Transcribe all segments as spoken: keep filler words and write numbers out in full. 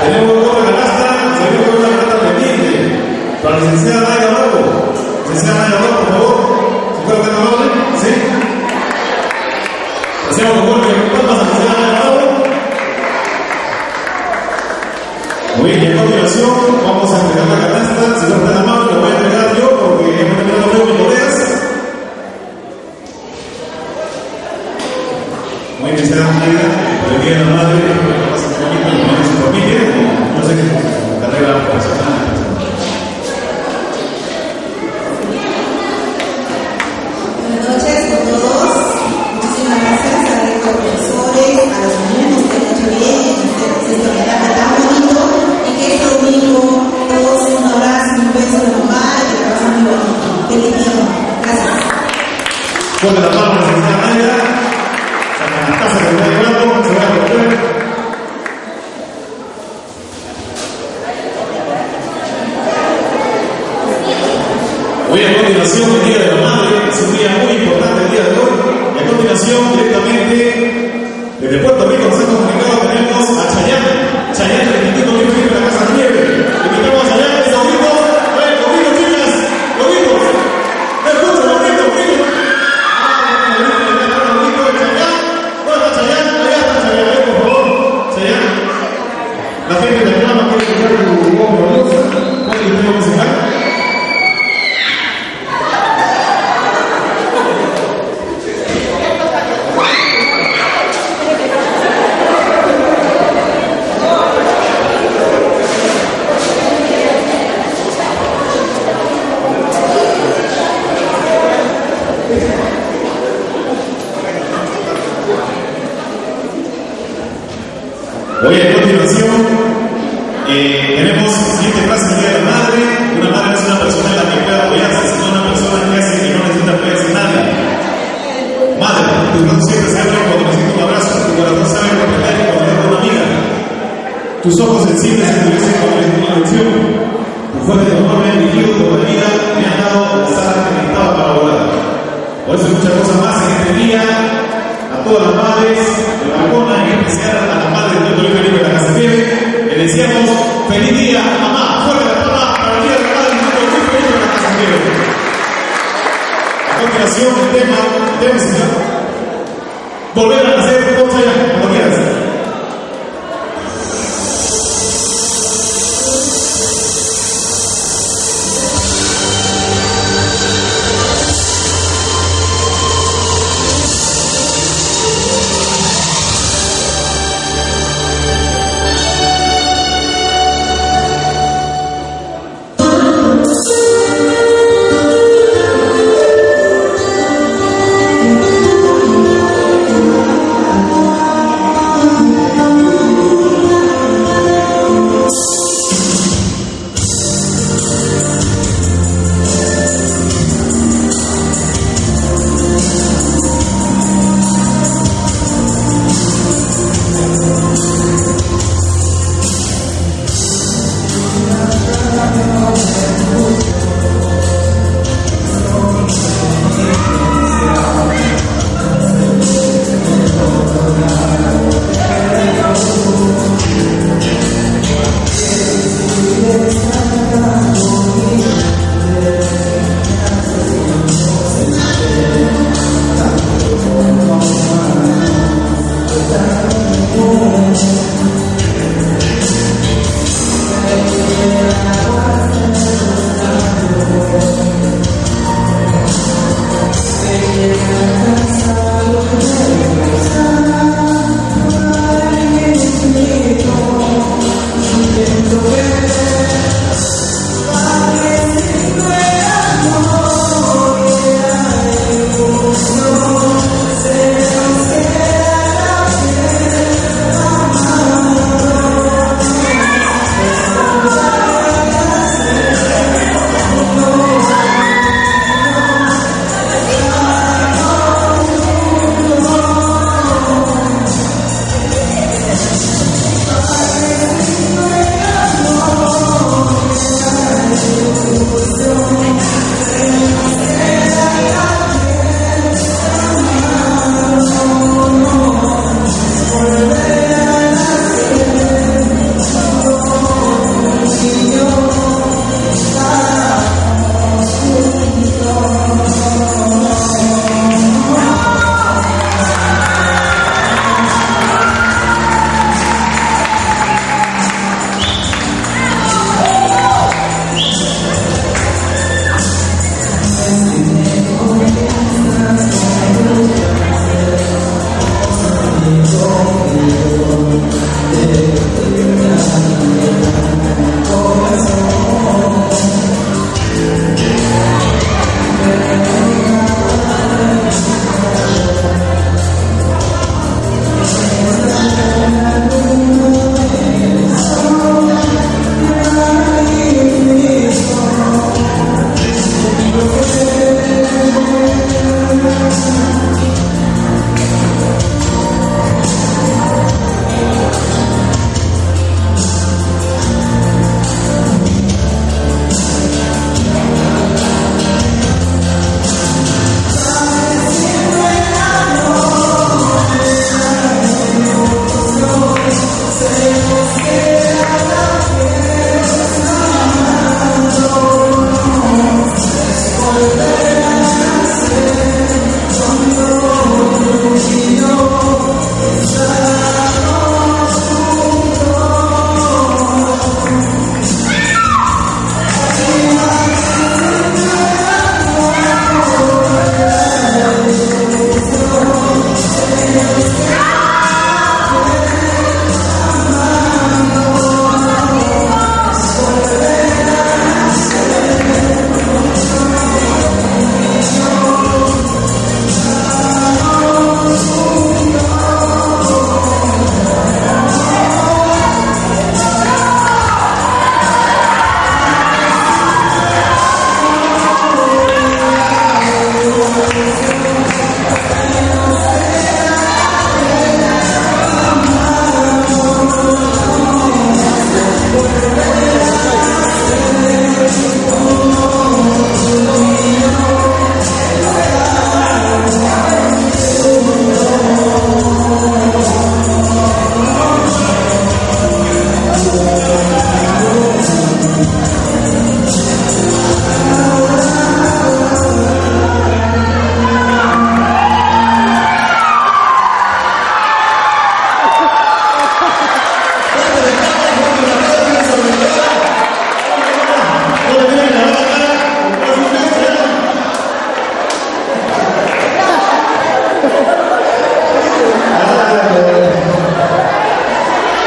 tenemos otra canasta, seguimos con una canasta pendiente. Para la licenciada Naya Bravo. Licenciada Naya Bravo, por favor. ¿Se puede hacer amable? ¿Sí? Hacemos con golpe de palmas a la licenciada Naya Bravo. Muy bien, y a continuación vamos a entregar la canasta. Si no están amables, lo voy a entregar yo porque hemos terminado los mis colegas. Muy bien, licenciada Naya, por el día de la madre, que pasa un poquito en medio de su familia, no sé qué carrera profesional. Buenas noches a todos. Muchísimas gracias a los profesores, a los alumnos que han hecho bien en este homenaje tan bonito y que este domingo todos un abrazo y un beso de mamá y que la pasen muy bonito. Feliz día, mamá. Gracias. Ponte la mano, licenciada Naya. La casa que está llevando se va a romper. Hoy a continuación el Día de la Madre, es un día muy importante el día de hoy. Y a continuación directamente desde Puerto Rico nos ha comunicado, tenemos a Chayanne. Chayanne repitiendo bien firme la Casa de Nieve. Invitamos a Chayanne, los gritos, ven, los gritos chicas, los gritos. Me escucho, los gritos, los gritos. Ah, los gritos, los gritos de Chayanne. ¿Dónde está Chayanne? Allá está Chayanne, ven por favor. Chayanne. La gente de programa quiere escuchar tu voz gloriosa. ¿Cuál es el tema musical? Hoy a continuación eh, tenemos la siguiente frase del Día de la Madre. Una madre no es una persona en la que puede apoyarse, sino una persona que hace que no necesita apoyarse en nadie. Madre, tus brazos siempre se abren cuando necesito un abrazo, tu corazón sabe comprender cuando tengo una amiga. Tus ojos sensibles se endurecen cuando necesito una lección. Tu fuerte de amor me ha dirigido por la vida, me ha dado las alas que necesitaba para volar. Por eso hay muchas cosas más en este día. A todas las madres de Barcona, en especial a las madres del Colegio Felipe de la Casa Nieve, le decíamos feliz día, mamá, fuerte la palma para el día de la madre del Colegio Felipe de la Casa Nieve. A continuación, el tema, el tema señor, volver a nacer, ¿cómo se llama? Cuando quieras.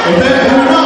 Está en uno.